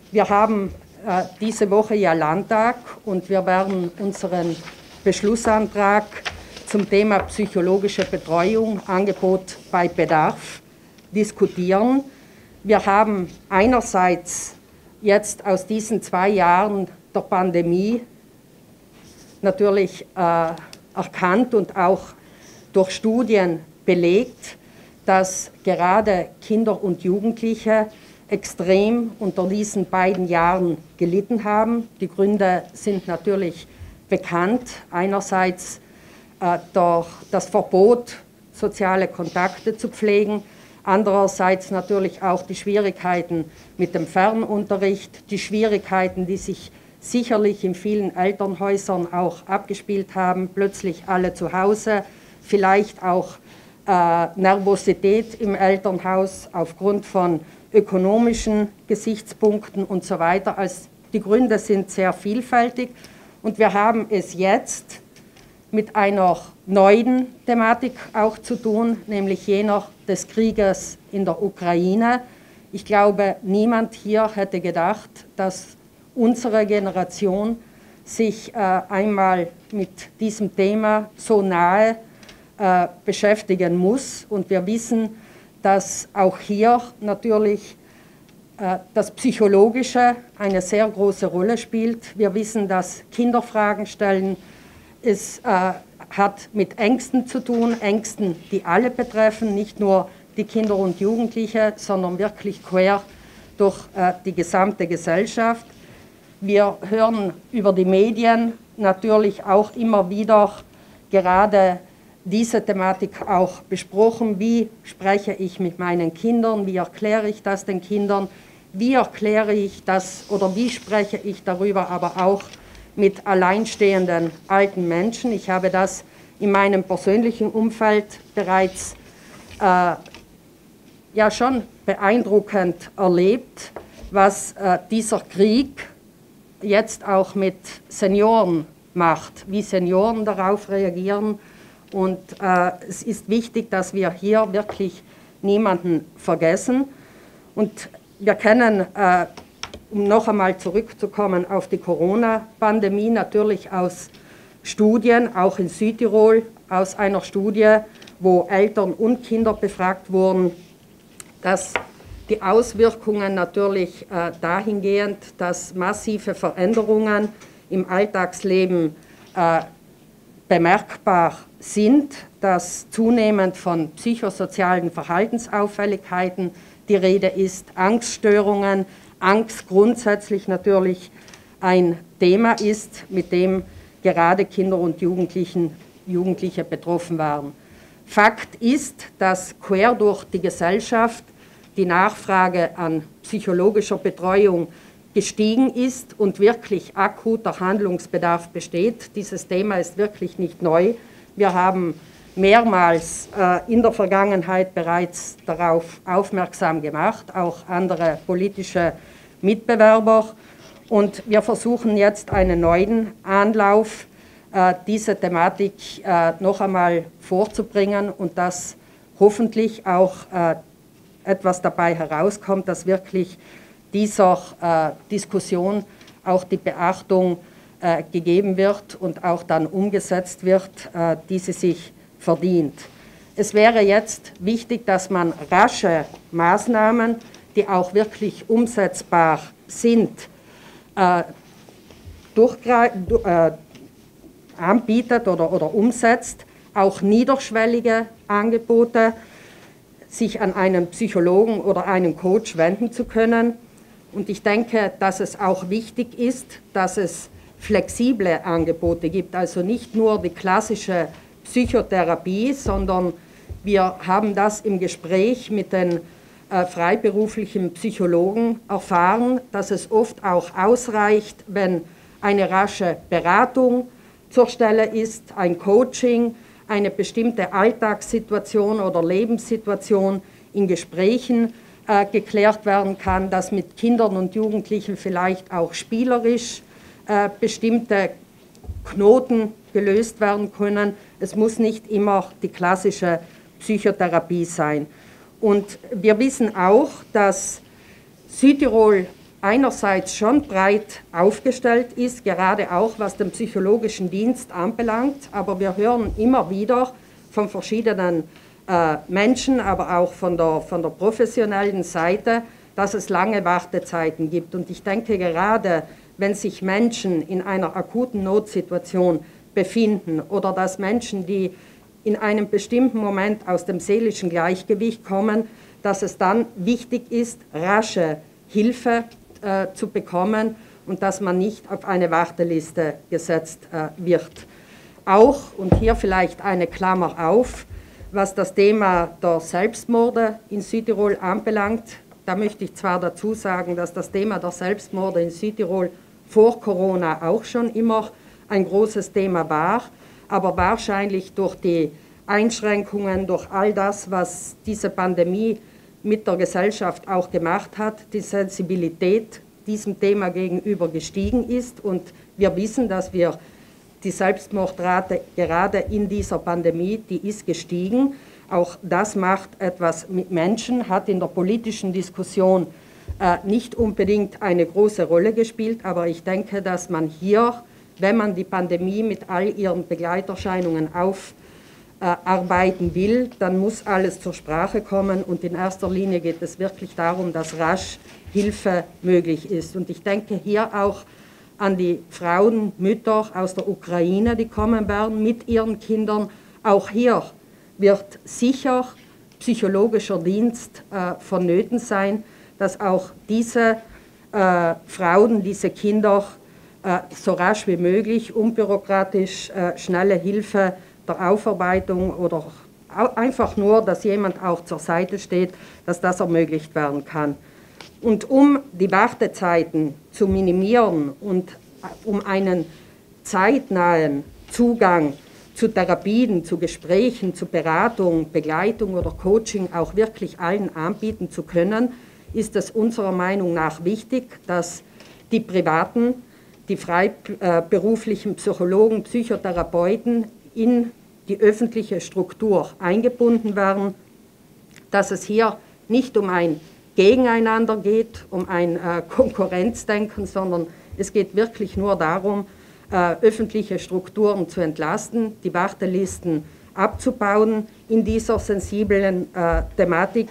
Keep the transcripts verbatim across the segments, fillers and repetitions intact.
Wir haben äh, diese Woche ja Landtag und wir werden unseren Beschlussantrag zum Thema psychologische Betreuung, Angebot bei Bedarf diskutieren. Wir haben einerseits jetzt aus diesen zwei Jahren der Pandemie natürlich äh, erkannt und auch durch Studien belegt, dass gerade Kinder und Jugendliche extrem unter diesen beiden Jahren gelitten haben. Die Gründe sind natürlich bekannt. Einerseits äh, durch das Verbot, soziale Kontakte zu pflegen, andererseits natürlich auch die Schwierigkeiten mit dem Fernunterricht, die Schwierigkeiten, die sich sicherlich in vielen Elternhäusern auch abgespielt haben, plötzlich alle zu Hause, vielleicht auch äh, Nervosität im Elternhaus aufgrund von ökonomischen Gesichtspunkten und so weiter. Also die Gründe sind sehr vielfältig und wir haben es jetzt mit einer neuen Thematik auch zu tun, nämlich jener des Krieges in der Ukraine. Ich glaube, niemand hier hätte gedacht, dass unsere Generation sich äh, einmal mit diesem Thema so nahe äh, beschäftigen muss. Und wir wissen, dass auch hier natürlich äh, das Psychologische eine sehr große Rolle spielt. Wir wissen, dass Kinder Fragen stellen. Es äh, hat mit Ängsten zu tun, Ängsten, die alle betreffen, nicht nur die Kinder und Jugendliche, sondern wirklich quer durch äh, die gesamte Gesellschaft. Wir hören über die Medien natürlich auch immer wieder gerade diese Thematik auch besprochen. Wie spreche ich mit meinen Kindern? Wie erkläre ich das den Kindern? Wie erkläre ich das oder wie spreche ich darüber aber auch mit alleinstehenden alten Menschen? Ich habe das in meinem persönlichen Umfeld bereits äh, ja schon beeindruckend erlebt, was äh, dieser Krieg jetzt auch mit Senioren macht, wie Senioren darauf reagieren. Und äh, es ist wichtig, dass wir hier wirklich niemanden vergessen. Und wir kennen, äh, um noch einmal zurückzukommen auf die Corona-Pandemie, natürlich aus Studien, auch in Südtirol, aus einer Studie, wo Eltern und Kinder befragt wurden, dass die Auswirkungen natürlich äh, dahingehend, dass massive Veränderungen im Alltagsleben äh, bemerkbar sind, dass zunehmend von psychosozialen Verhaltensauffälligkeiten die Rede ist, Angststörungen, Angst grundsätzlich natürlich ein Thema ist, mit dem gerade Kinder und Jugendlichen, Jugendliche betroffen waren. Fakt ist, dass quer durch die Gesellschaft die Nachfrage an psychologischer Betreuung gestiegen ist und wirklich akuter Handlungsbedarf besteht. Dieses Thema ist wirklich nicht neu. Wir haben mehrmals äh, in der Vergangenheit bereits darauf aufmerksam gemacht, auch andere politische Mitbewerber. Und wir versuchen jetzt einen neuen Anlauf, äh, diese Thematik äh, noch einmal vorzubringen und dass hoffentlich auch äh, etwas dabei herauskommt, dass wirklich dieser äh, Diskussion auch die Beachtung äh, gegeben wird und auch dann umgesetzt wird, äh, die sie sich verdient. Es wäre jetzt wichtig, dass man rasche Maßnahmen, die auch wirklich umsetzbar sind, äh, äh, anbietet oder, oder umsetzt, auch niederschwellige Angebote, sich an einen Psychologen oder einen Coach wenden zu können. Und ich denke, dass es auch wichtig ist, dass es flexible Angebote gibt, also nicht nur die klassische Psychotherapie, sondern wir haben das im Gespräch mit den äh, freiberuflichen Psychologen erfahren, dass es oft auch ausreicht, wenn eine rasche Beratung zur Stelle ist, ein Coaching, eine bestimmte Alltagssituation oder Lebenssituation in Gesprächen äh, geklärt werden kann, dass mit Kindern und Jugendlichen vielleicht auch spielerisch äh, bestimmte Knoten gelöst werden können. Es muss nicht immer die klassische Psychotherapie sein. Und wir wissen auch, dass Südtirol einerseits schon breit aufgestellt ist, gerade auch was den psychologischen Dienst anbelangt, aber wir hören immer wieder von verschiedenen äh, Menschen, aber auch von der, von der professionellen Seite, dass es lange Wartezeiten gibt. Und ich denke, gerade wenn sich Menschen in einer akuten Notsituation befinden oder dass Menschen, die in einem bestimmten Moment aus dem seelischen Gleichgewicht kommen, dass es dann wichtig ist, rasche Hilfe äh, zu bekommen und dass man nicht auf eine Warteliste gesetzt äh, wird. Auch, und hier vielleicht eine Klammer auf, was das Thema der Selbstmorde in Südtirol anbelangt, da möchte ich zwar dazu sagen, dass das Thema der Selbstmorde in Südtirol vor Corona auch schon immer ein großes Thema war, aber wahrscheinlich durch die Einschränkungen, durch all das, was diese Pandemie mit der Gesellschaft auch gemacht hat, die Sensibilität diesem Thema gegenüber gestiegen ist. Und wir wissen, dass wir die Selbstmordrate gerade in dieser Pandemie, die ist gestiegen. Auch das macht etwas mit Menschen, hat in der politischen Diskussion äh, nicht unbedingt eine große Rolle gespielt, aber ich denke, dass man hier, wenn man die Pandemie mit all ihren Begleiterscheinungen aufarbeiten will, dann muss alles zur Sprache kommen und in erster Linie geht es wirklich darum, dass rasch Hilfe möglich ist. Und ich denke hier auch an die Frauen, Mütter aus der Ukraine, die kommen werden mit ihren Kindern. Auch hier wird sicher psychologischer Dienst äh, vonnöten sein, dass auch diese äh, Frauen, diese Kinder äh, so rasch wie möglich, unbürokratisch, äh, schnelle Hilfe der Aufarbeitung oder einfach nur, dass jemand auch zur Seite steht, dass das ermöglicht werden kann. Und um die Wartezeiten zu minimieren und um einen zeitnahen Zugang zu Therapien, zu Gesprächen, zu Beratung, Begleitung oder Coaching auch wirklich allen anbieten zu können, ist es unserer Meinung nach wichtig, dass die privaten, die freiberuflichen Psychologen, Psychotherapeuten in die öffentliche Struktur eingebunden werden, dass es hier nicht um ein Gegeneinander geht, um ein äh, Konkurrenzdenken, sondern es geht wirklich nur darum, äh, öffentliche Strukturen zu entlasten, die Wartelisten abzubauen in dieser sensiblen äh, Thematik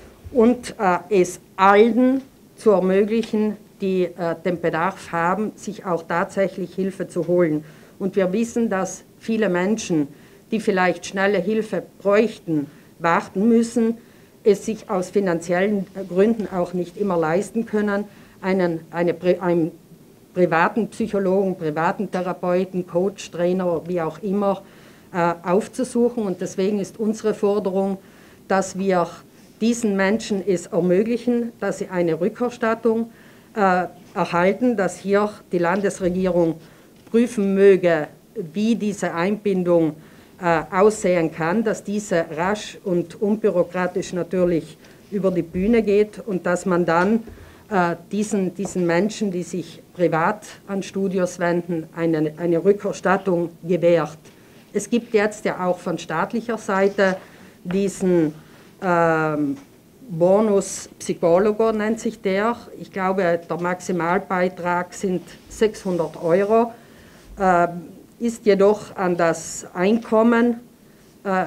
und äh, es allen zu ermöglichen, die äh, den Bedarf haben, sich auch tatsächlich Hilfe zu holen. Und wir wissen, dass viele Menschen, die vielleicht schnelle Hilfe bräuchten, warten müssen, es sich aus finanziellen Gründen auch nicht immer leisten können, einen, eine, einen privaten Psychologen, privaten Therapeuten, Coach, Trainer, wie auch immer, äh, aufzusuchen. Und deswegen ist unsere Forderung, dass wir diesen Menschen es ermöglichen, dass sie eine Rückerstattung äh, erhalten, dass hier die Landesregierung prüfen möge, wie diese Einbindung äh, aussehen kann, dass diese rasch und unbürokratisch natürlich über die Bühne geht und dass man dann äh, diesen, diesen Menschen, die sich privat an Studios wenden, eine, eine Rückerstattung gewährt. Es gibt jetzt ja auch von staatlicher Seite diesen ähm, Bonus Psychologo, nennt sich der. Ich glaube, der Maximalbeitrag sind sechshundert Euro. Äh, ist jedoch an das Einkommen, äh,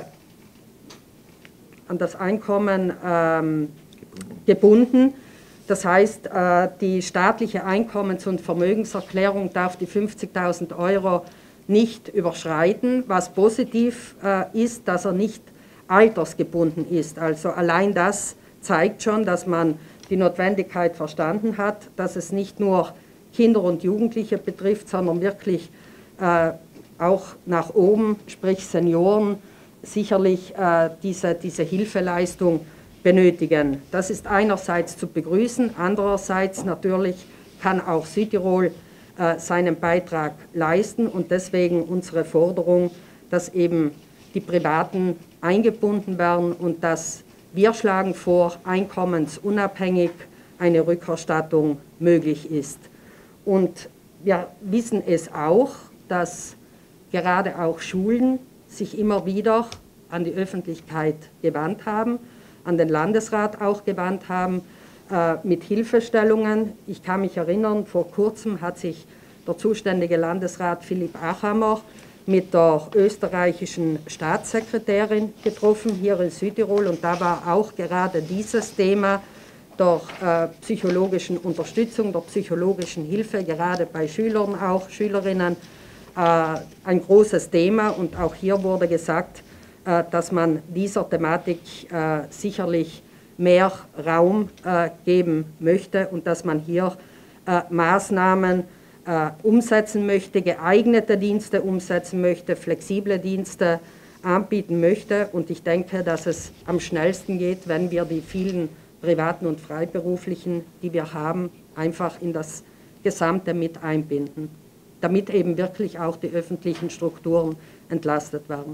an das Einkommen ähm, gebunden. Das heißt, äh, die staatliche Einkommens- und Vermögenserklärung darf die fünfzigtausend Euro nicht überschreiten, was positiv äh, ist, dass er nicht altersgebunden ist. Also allein das zeigt schon, dass man die Notwendigkeit verstanden hat, dass es nicht nur Kinder und Jugendliche betrifft, sondern wirklich äh, auch nach oben, sprich Senioren, sicherlich äh, diese, diese Hilfeleistung benötigen. Das ist einerseits zu begrüßen, andererseits natürlich kann auch Südtirol äh, seinen Beitrag leisten und deswegen unsere Forderung, dass eben die Privaten eingebunden werden und dass wir schlagen vor, einkommensunabhängig eine Rückerstattung möglich ist. Und wir wissen es auch, dass gerade auch Schulen sich immer wieder an die Öffentlichkeit gewandt haben, an den Landesrat auch gewandt haben, äh, mit Hilfestellungen. Ich kann mich erinnern, vor kurzem hat sich der zuständige Landesrat Philipp Achammer mit der österreichischen Staatssekretärin getroffen, hier in Südtirol, und da war auch gerade dieses Thema der äh, psychologischen Unterstützung, der psychologischen Hilfe, gerade bei Schülern auch, Schülerinnen, äh, ein großes Thema, und auch hier wurde gesagt, äh, dass man dieser Thematik äh, sicherlich mehr Raum äh, geben möchte und dass man hier äh, Maßnahmen äh, umsetzen möchte, geeignete Dienste umsetzen möchte, flexible Dienste anbieten möchte, und ich denke, dass es am schnellsten geht, wenn wir die vielen privaten und freiberuflichen, die wir haben, einfach in das Gesamte mit einbinden, damit eben wirklich auch die öffentlichen Strukturen entlastet werden.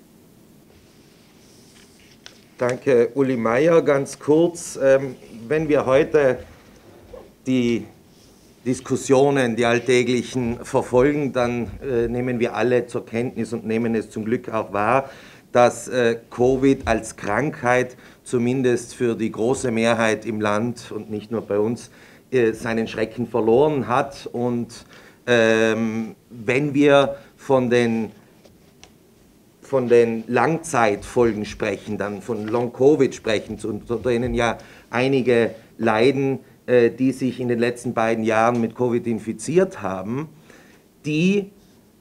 Danke, Uli Meier. Ganz kurz, ähm, wenn wir heute die Diskussionen, die alltäglichen verfolgen, dann äh, nehmen wir alle zur Kenntnis und nehmen es zum Glück auch wahr, dass äh, Covid als Krankheit zumindest für die große Mehrheit im Land und nicht nur bei uns äh, seinen Schrecken verloren hat. Und ähm, wenn wir von den, von den Langzeitfolgen sprechen, dann von Long-Covid sprechen, unter denen ja einige leiden, äh, die sich in den letzten beiden Jahren mit Covid infiziert haben, die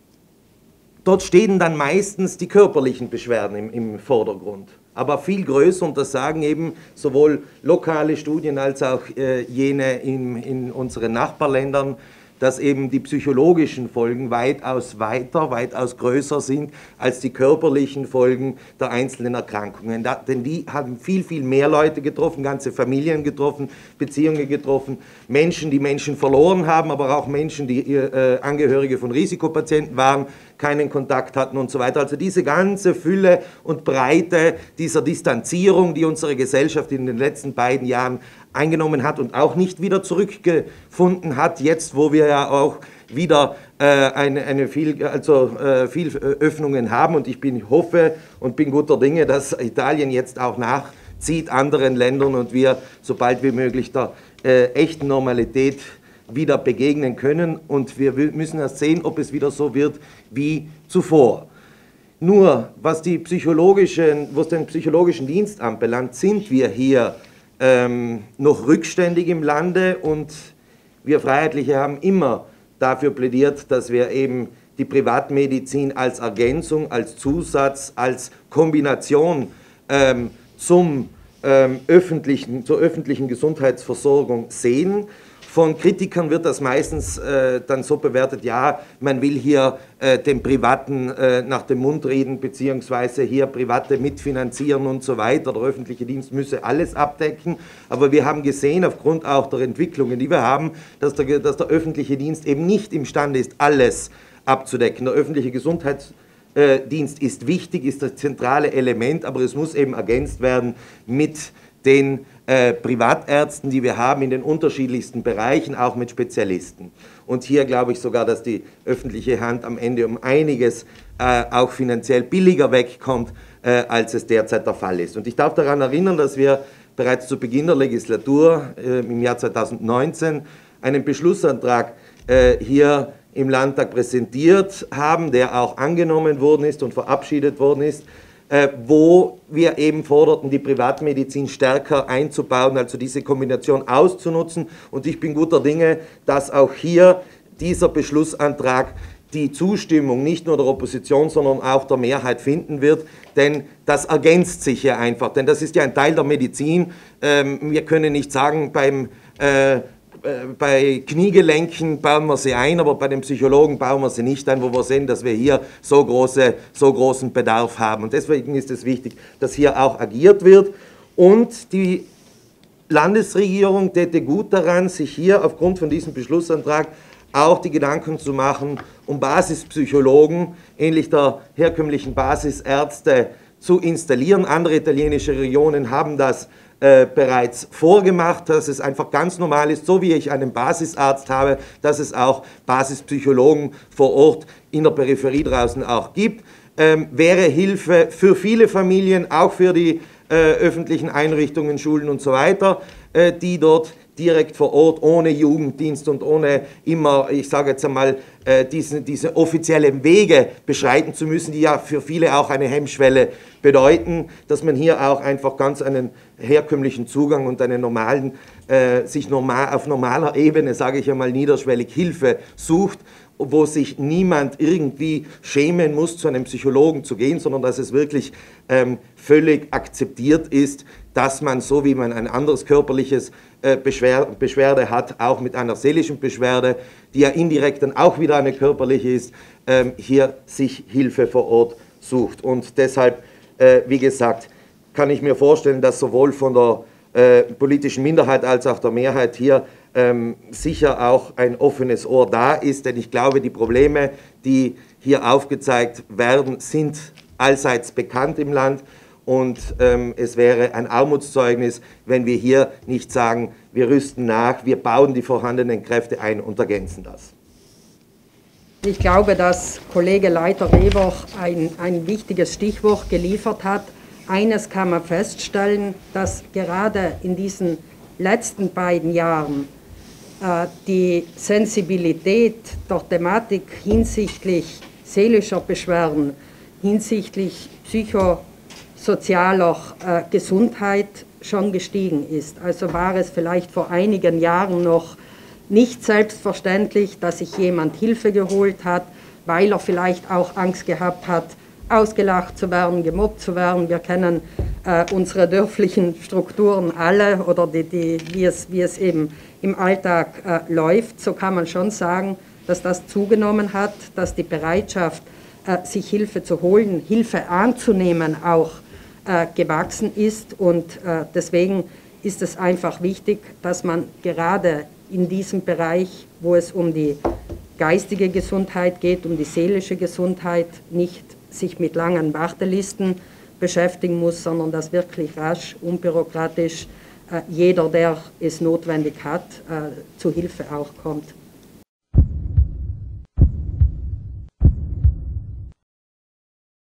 dort stehen dann meistens die körperlichen Beschwerden im, im Vordergrund. Aber viel größer, und das sagen eben sowohl lokale Studien als auch äh, jene in, in unseren Nachbarländern, dass eben die psychologischen Folgen weitaus weiter, weitaus größer sind als die körperlichen Folgen der einzelnen Erkrankungen. Da, denn die haben viel, viel mehr Leute getroffen, ganze Familien getroffen, Beziehungen getroffen, Menschen, die Menschen verloren haben, aber auch Menschen, die äh, Angehörige von Risikopatienten waren, keinen Kontakt hatten und so weiter. Also diese ganze Fülle und Breite dieser Distanzierung, die unsere Gesellschaft in den letzten beiden Jahren eingenommen hat und auch nicht wieder zurückgefunden hat, jetzt wo wir ja auch wieder äh, eine, eine viel, also, äh, viel Öffnungen haben, und ich bin, hoffe und bin guter Dinge, dass Italien jetzt auch nachzieht anderen Ländern und wir so bald wie möglich der äh, echten Normalität wieder begegnen können, und wir müssen erst sehen, ob es wieder so wird wie zuvor. Nur, was, die psychologischen, was den psychologischen Dienst anbelangt, sind wir hier ähm, noch rückständig im Lande, und wir Freiheitliche haben immer dafür plädiert, dass wir eben die Privatmedizin als Ergänzung, als Zusatz, als Kombination ähm, zum, ähm, öffentlichen, zur öffentlichen Gesundheitsversorgung sehen. Von Kritikern wird das meistens äh, dann so bewertet, ja, man will hier äh, den Privaten äh, nach dem Mund reden, beziehungsweise hier Private mitfinanzieren und so weiter. Der öffentliche Dienst müsse alles abdecken. Aber wir haben gesehen, aufgrund auch der Entwicklungen, die wir haben, dass der, dass der öffentliche Dienst eben nicht imstande ist, alles abzudecken. Der öffentliche Gesundheitsdienst ist wichtig, ist das zentrale Element, aber es muss eben ergänzt werden mit den äh, Privatärzten, die wir haben in den unterschiedlichsten Bereichen, auch mit Spezialisten. Und hier glaube ich sogar, dass die öffentliche Hand am Ende um einiges äh, auch finanziell billiger wegkommt, äh, als es derzeit der Fall ist. Und ich darf daran erinnern, dass wir bereits zu Beginn der Legislatur äh, im Jahr zweitausendneunzehn einen Beschlussantrag äh, hier im Landtag präsentiert haben, der auch angenommen worden ist und verabschiedet worden ist, Äh, wo wir eben forderten, die Privatmedizin stärker einzubauen, also diese Kombination auszunutzen. Und ich bin guter Dinge, dass auch hier dieser Beschlussantrag die Zustimmung nicht nur der Opposition, sondern auch der Mehrheit finden wird, denn das ergänzt sich ja einfach, denn das ist ja ein Teil der Medizin. Ähm, wir können nicht sagen, beim äh, bei Kniegelenken bauen wir sie ein, aber bei den Psychologen bauen wir sie nicht ein, wo wir sehen, dass wir hier so, große, so großen Bedarf haben. Und deswegen ist es wichtig, dass hier auch agiert wird. Und die Landesregierung täte gut daran, sich hier aufgrund von diesem Beschlussantrag auch die Gedanken zu machen, um Basispsychologen, ähnlich der herkömmlichen Basisärzte, zu installieren. Andere italienische Regionen haben das Äh, bereits vorgemacht, dass es einfach ganz normal ist, so wie ich einen Basisarzt habe, dass es auch Basispsychologen vor Ort in der Peripherie draußen auch gibt. Ähm, wäre Hilfe für viele Familien, auch für die äh, öffentlichen Einrichtungen, Schulen und so weiter, äh, die dort direkt vor Ort, ohne Jugenddienst und ohne immer, ich sage jetzt einmal, äh, diese, diese offiziellen Wege beschreiten zu müssen, die ja für viele auch eine Hemmschwelle bedeuten, dass man hier auch einfach ganz einen herkömmlichen Zugang und einen normalen, äh, sich normal, auf normaler Ebene, sage ich einmal, niederschwellig Hilfe sucht, wo sich niemand irgendwie schämen muss, zu einem Psychologen zu gehen, sondern dass es wirklich ähm, völlig akzeptiert ist, dass man, so wie man ein anderes körperliches äh, Beschwer Beschwerde hat, auch mit einer seelischen Beschwerde, die ja indirekt dann auch wieder eine körperliche ist, ähm, hier sich Hilfe vor Ort sucht. Und deshalb, äh, wie gesagt, kann ich mir vorstellen, dass sowohl von der äh, politischen Minderheit als auch der Mehrheit hier ähm, sicher auch ein offenes Ohr da ist, denn ich glaube, die Probleme, die hier aufgezeigt werden, sind allseits bekannt im Land. Und ähm, es wäre ein Armutszeugnis, wenn wir hier nicht sagen, wir rüsten nach, wir bauen die vorhandenen Kräfte ein und ergänzen das. Ich glaube, dass Kollege Leiter-Weber ein, ein wichtiges Stichwort geliefert hat. Eines kann man feststellen, dass gerade in diesen letzten beiden Jahren äh, die Sensibilität der Thematik hinsichtlich seelischer Beschwerden, hinsichtlich psychosozialer äh, Gesundheit schon gestiegen ist. Also war es vielleicht vor einigen Jahren noch nicht selbstverständlich, dass sich jemand Hilfe geholt hat, weil er vielleicht auch Angst gehabt hat, ausgelacht zu werden, gemobbt zu werden. Wir kennen äh, unsere dörflichen Strukturen alle oder die, die, wie, es, wie es eben im Alltag äh, läuft. So kann man schon sagen, dass das zugenommen hat, dass die Bereitschaft, äh, sich Hilfe zu holen, Hilfe anzunehmen, auch äh, gewachsen ist. Und äh, deswegen ist es einfach wichtig, dass man gerade in diesem Bereich, wo es um die geistige Gesundheit geht, um die seelische Gesundheit, nicht sich mit langen Wartelisten beschäftigen muss, sondern dass wirklich rasch, unbürokratisch äh, jeder, der es notwendig hat, äh, zu Hilfe auch kommt.